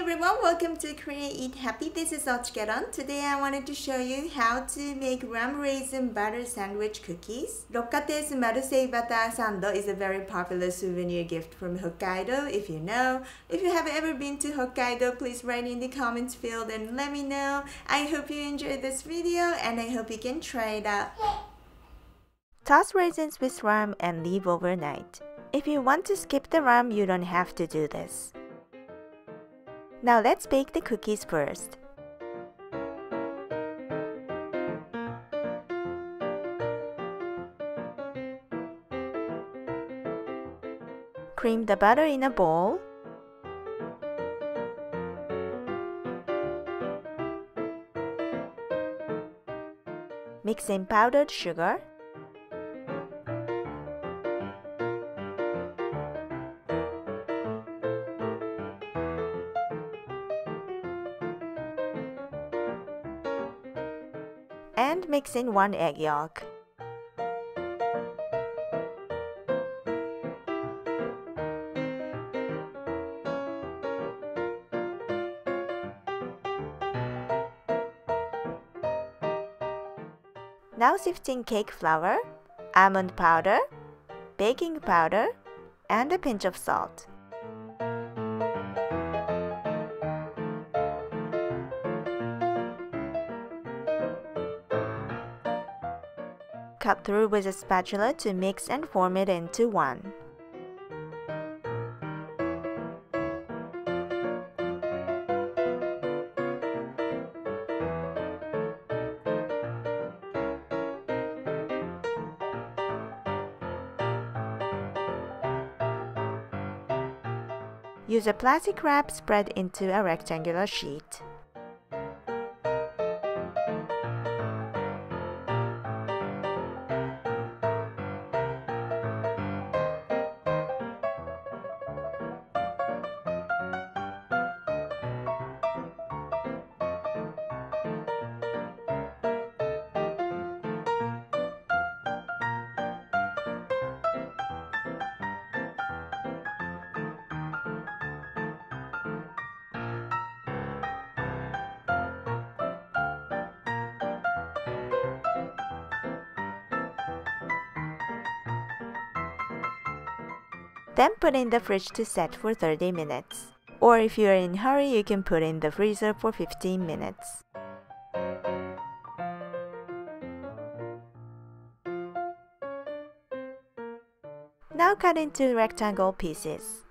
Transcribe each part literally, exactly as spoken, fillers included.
everyone, welcome to Korea Eat Happy. This is OCHIKERON. Today I wanted to show you how to make Rum Raisin butter sandwich cookies. Rokkatei's Marusei Butter Sand is a very popular souvenir gift from Hokkaido, if you know. If you have ever been to Hokkaido, please write in the comments field and let me know. I hope you enjoyed this video and I hope you can try it out. Toss raisins with rum and leave overnight. If you want to skip the rum, you don't have to do this. Now let's bake the cookies first. Cream the butter in a bowl. Mix in powdered sugar. And mix in one egg yolk. Now sift in cake flour, almond powder, baking powder, and a pinch of salt. Cut through with a spatula to mix and form it into one. Use a plastic wrap spread into a rectangular sheet. Then put in the fridge to set for thirty minutes. Or if you are in a hurry, you can put in the freezer for fifteen minutes. Now cut into rectangle pieces.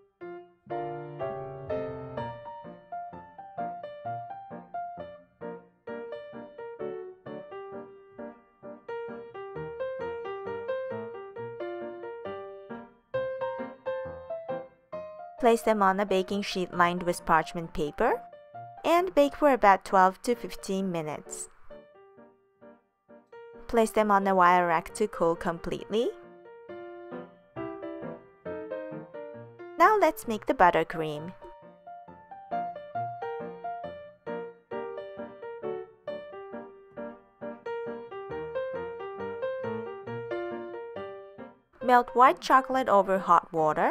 Place them on a baking sheet lined with parchment paper and bake for about twelve to fifteen minutes. Place them on a wire rack to cool completely. Now let's make the buttercream. Melt white chocolate over hot water.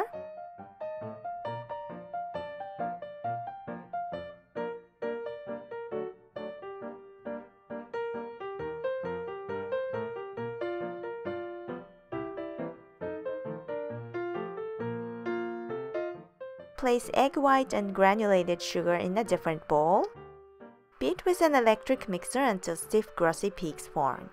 Place egg white and granulated sugar in a different bowl. Beat with an electric mixer until stiff glossy peaks form.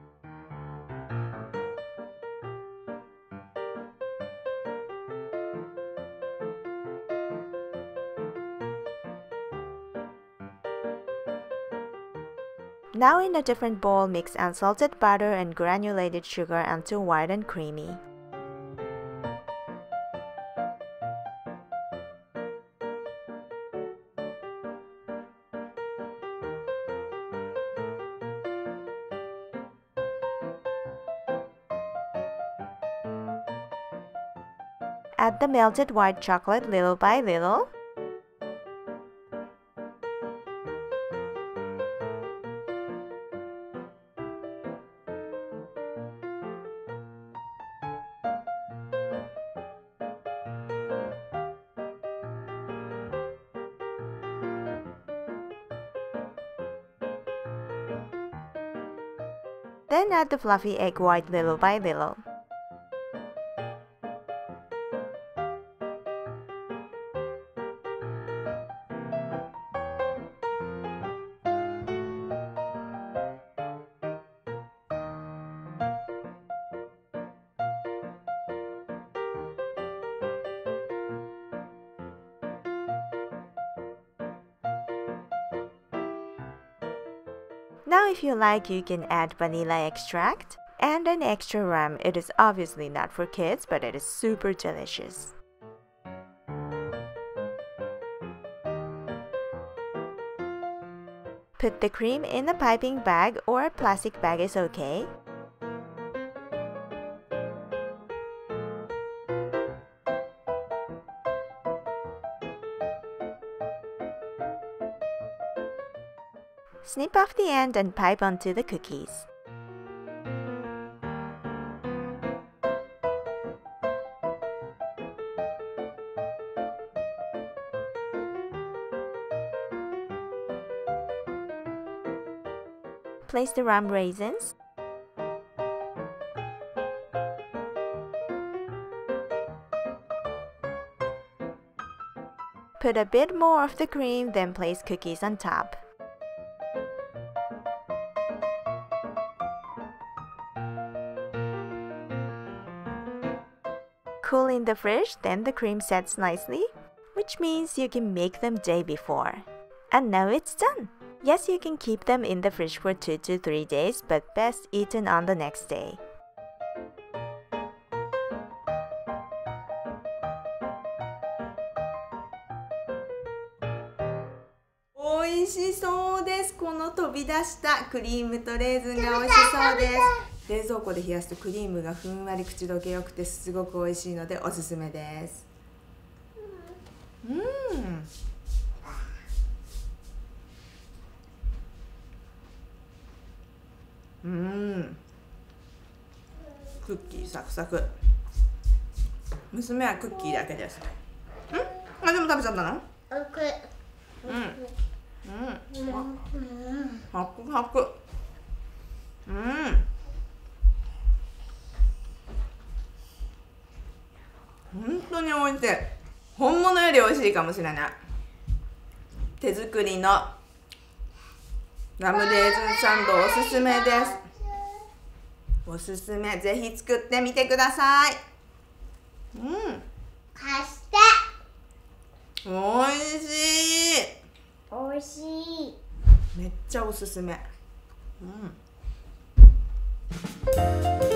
Now in a different bowl, mix unsalted butter and granulated sugar until white and creamy. Add the melted white chocolate little by little. Then add the fluffy egg white little by little. Now if you like, you can add vanilla extract and an extra rum. It is obviously not for kids, but it is super delicious. Put the cream in a piping bag or a plastic bag is okay. Snip off the end and pipe onto the cookies. Place the rum raisins. Put a bit more of the cream, then place cookies on top. Cool in the fridge, then the cream sets nicely, which means you can make them day before. And now it's done! Yes, you can keep them in the fridge for two to three days, but best eaten on the next day. Oishii 美味しそうです。この飛び出したクリームとレーズンが美味しそうです。冷蔵庫で冷やすとクリームがふんわり口どけよくてすごく美味しいのでおすすめです。うん。うん。クッキーサクサク。娘はクッキーだけです。ん？あ、でも食べちゃったの？うん。うん。ハクハク。うん。本当に美味しい。本物より美味しいかもしれない。手作りのラムレーズンサンドおすすめです。おすすめ、ぜひ作ってみてください。うん。貸して。美味しい。美味しい。めっちゃおすすめ。うん。